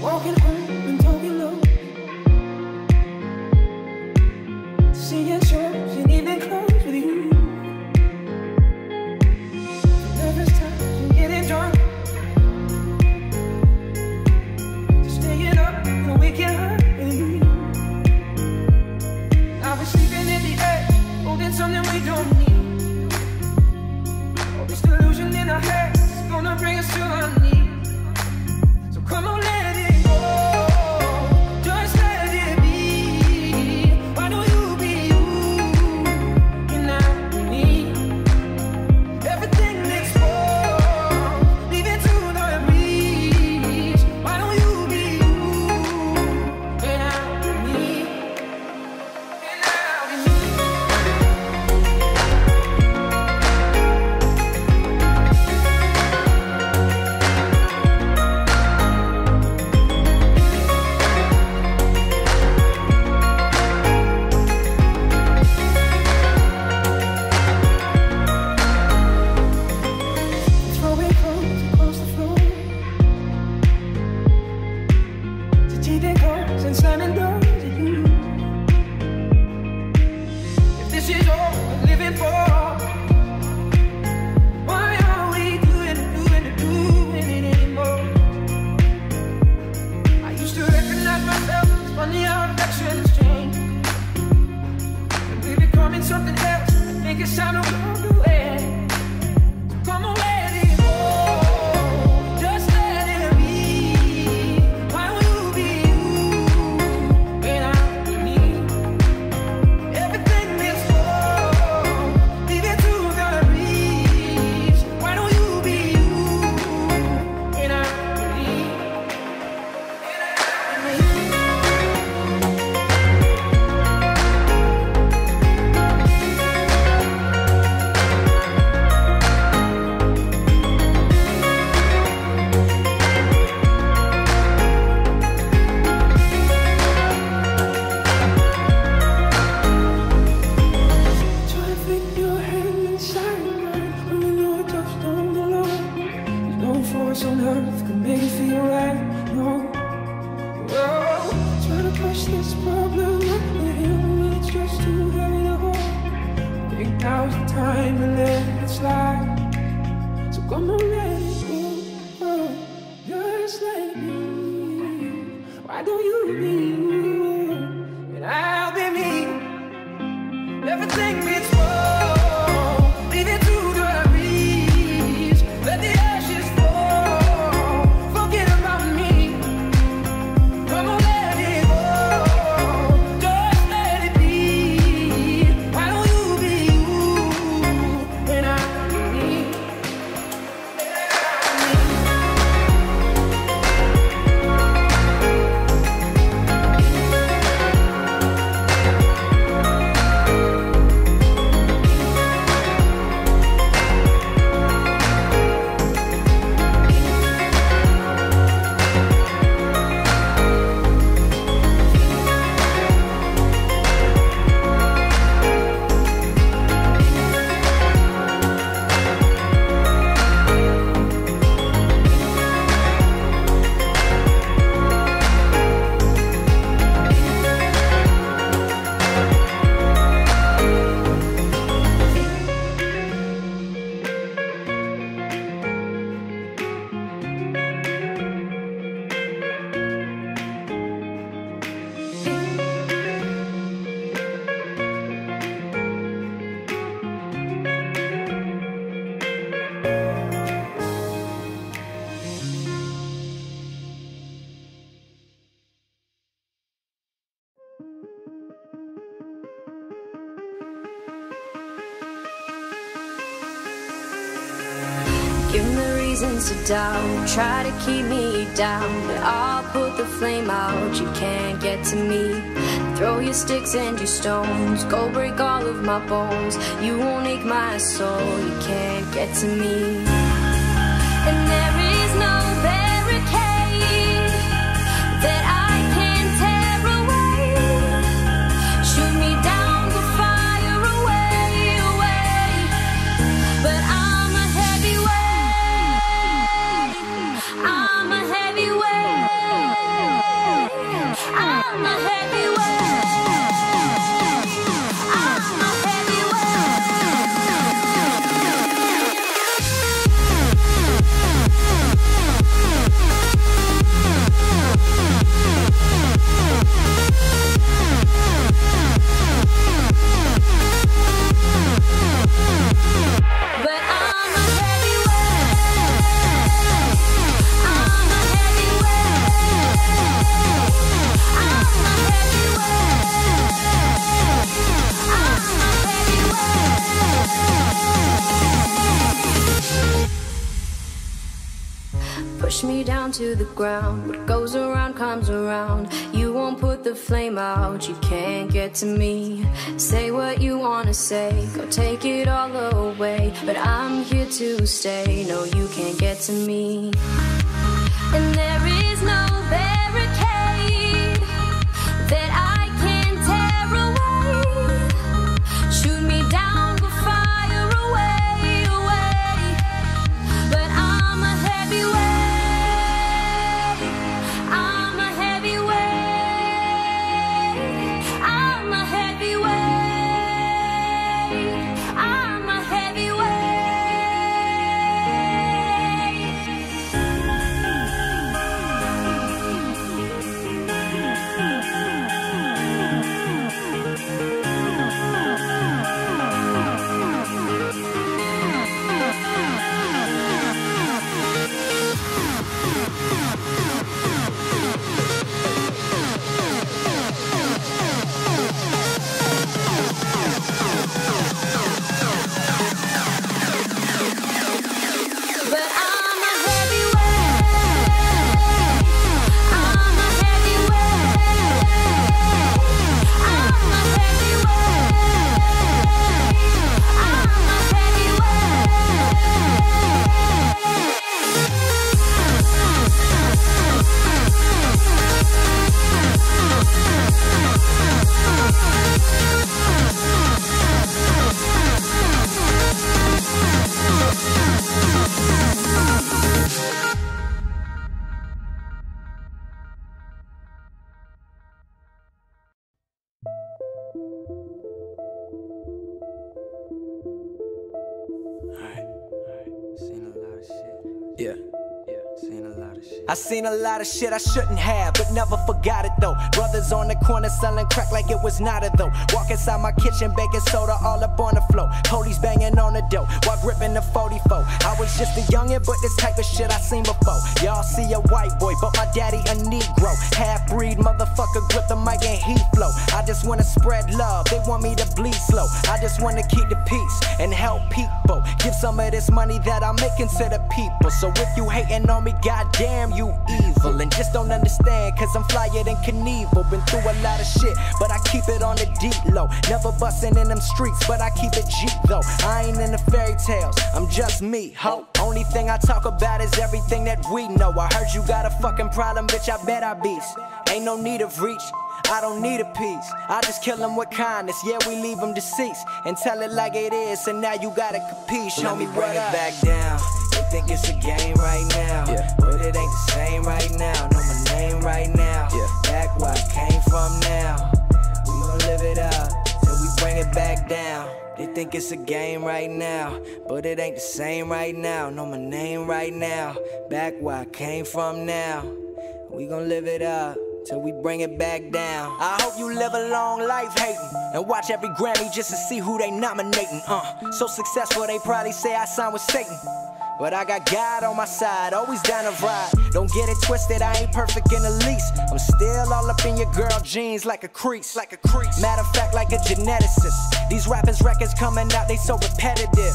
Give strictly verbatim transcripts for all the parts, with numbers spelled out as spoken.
Walking home and talking low, seeing shows and evening clothes with you. Nervous times and getting drunk, just staying up and waking up with you. Now we're sleeping in the edge, holding something we don't need. All this delusion in our heads is gonna bring us to our knees. So come on, let it go. Just let it be. Why don't you be you? And now we need everything exposed. Leave it to the breeze. Why don't you be you? And now we need. And now we need. Throwing clothes across the floor, cheating cars and slamming doors at you. If this is all we're living for, why are we doing it, doing it, doing it anymore? I used to recognize myself, it's funny how affections change. And we're becoming something else, think it's time to walk away. Come on, let it go. Just let it be. Why don't you be you? And I need everything is full. Leave it to the breeze. Why don't you be you? And I need. And I need. Try to flick your hand inside mine when you know it just don't belong. There's no force on earth can make it feel right. No. Whoa. Try to push this problem up the hill when it's just too heavy to hold. Think now's the time to let it slide. So come on, let it go. Just let it be. Why don't you be you? And I'll be me. Everything gets full. Leave it to the breeze. Let the ashes fall. Forget about me. Come on, let it go. Just let it be. Why don't you be you? And I need. Give me reasons to doubt, try to keep me down, but I'll put the flame out, you can't get to me. Throw your sticks and your stones, go break all of my bones. You won't ache my soul, you can't get to me. And there is no barricade that I can tear away. Shoot me down to fire away, away. But I'm a heavyweight, I'm a heavyweight. to the ground. What goes around comes around. You won't put the flame out, you can't get to me. Say what you wanna say, go take it all away, but I'm here to stay. No, you can't get to me. And there is no barricade that I can tear away. Shoot me down, go fire away, away. But I'm a heavyweight, I'm a heavyweight, I'm a heavyweight, I'm a heavyweight. Yeah. I seen a lot of shit I shouldn't have, but never forgot it though. Brothers on the corner selling crack like it was nada though. Walk inside my kitchen, baking soda all up on the floor. Police banging on the door while gripping the forty-four. I was just a youngin', but this type of shit I seen before. Y'all see a white boy, but my daddy a Negro. Half-breed motherfucker, grip the mic and he flow. I just wanna spread love, they want me to bleed slow. I just wanna keep the peace and help people. Give some of this money that I'm making to the people. So if you hating on me, goddamn you evil. And just don't understand, cause I'm flyer than Knievel. Been through a lot of shit, but I keep it on the deep low. Never bustin' in them streets, but I keep it G though. I ain't in the fairy tales, I'm just me, ho. Only thing I talk about is everything that we know. I heard you got a fucking problem, bitch, I bet I beast. Ain't no need of reach, I don't need a piece. I just kill them with kindness, yeah, we leave them deceased. And tell it like it is, and now you gotta capiche. Show me bring it back down. They think it's a game right now, yeah, but it ain't the same right now. Know my name right now, yeah, back where I came from now. We gon' live it up till we bring it back down. They think it's a game right now, but it ain't the same right now. Know my name right now, back where I came from now. We gon' live it up till we bring it back down. I hope you live a long life hating and watch every Grammy just to see who they nominating. Uh, so successful they probably say I signed with Satan. But I got God on my side, always down to ride. Don't get it twisted, I ain't perfect in the least. I'm still all up in your girl jeans like a crease, like a crease. Matter of fact, like a geneticist. These rappers' records coming out, they so repetitive.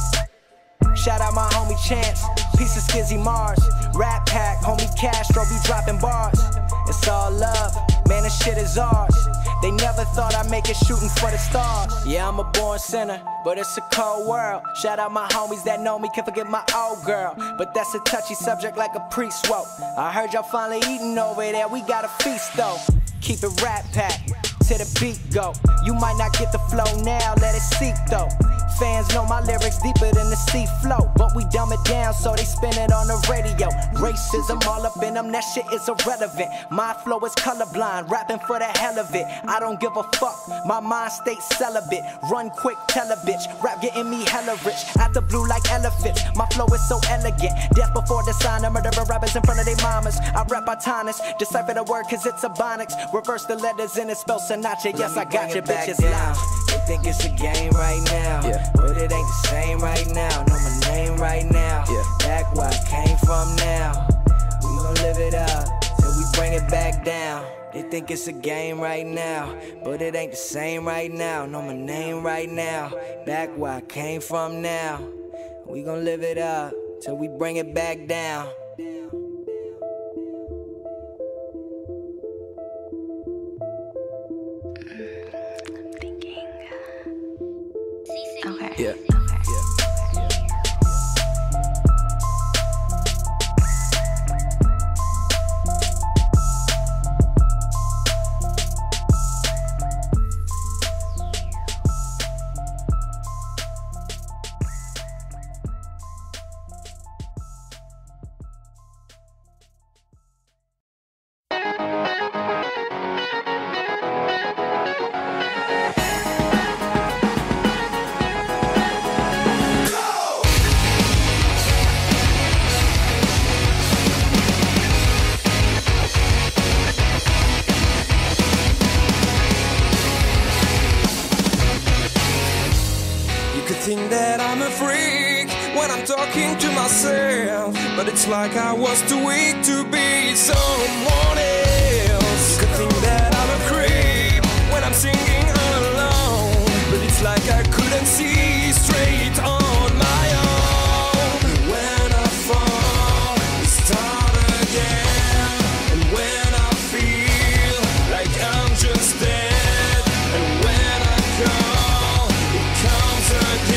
Shout out my homie Chance, piece of Skizzy Mars. Rap Pack, homie Castro be dropping bars. It's all love, man, this shit is ours. They never thought I'd make it shooting for the stars. Yeah, I'm a born sinner, but it's a cold world. Shout out my homies that know me, can't forget my old girl. But that's a touchy subject like a priest woke. I heard y'all finally eating over there, we got a feast though. Keep it Rap Pack, to the beat go. You might not get the flow now, let it seep though. Fans know my lyrics deeper than the sea flow, but we dumb it down so they spin it on the radio. Racism all up in them, that shit is irrelevant. My flow is colorblind, rapping for the hell of it. I don't give a fuck, my mind stays celibate. Run quick, tell a bitch, rap getting me hella rich. Out the blue like elephants, my flow is so elegant. Death before dishonor, murdering rappers in front of their mamas. I rap autonomous, decipher the word cause it's ebonics. Reverse the letters and it spells Sinatra. Yes, I got your bitches loud. They think it's a game right now, yeah, but it ain't the same right now. Know my name right now, yeah, back where I came from now. We gon' live it up till we bring it back down. They think it's a game right now, but it ain't the same right now. Know my name right now, back where I came from now. We gon' live it up till we bring it back down. Yeah. Think that I'm a freak when I'm talking to myself, but it's like I was too weak to be someone else. You could think that I'm a creep when I'm singing all alone, but it's like I couldn't see straight on my own. When I fall, I start again, and when I feel like I'm just dead, and when I call, it comes again.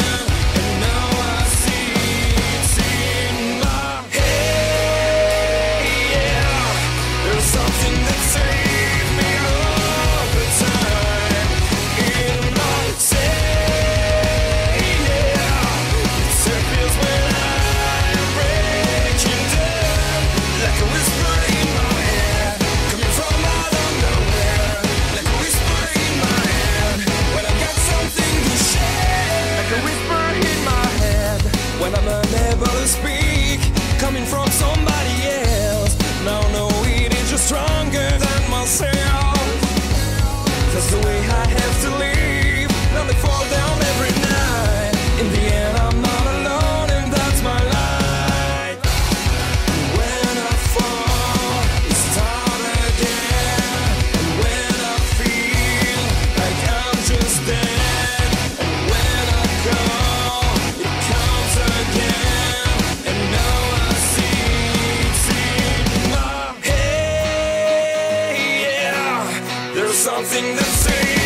When I'm unable to speak, coming from somebody else. Now no, it is just stronger than myself. That's the way I have to live. Now they fall down every night. In the end, I'm not alone, and that's my life. When I fall, I start again. And when I feel like I'm just dead, and when I call, it comes again. And now I see it's in my head. Yeah, there's something that says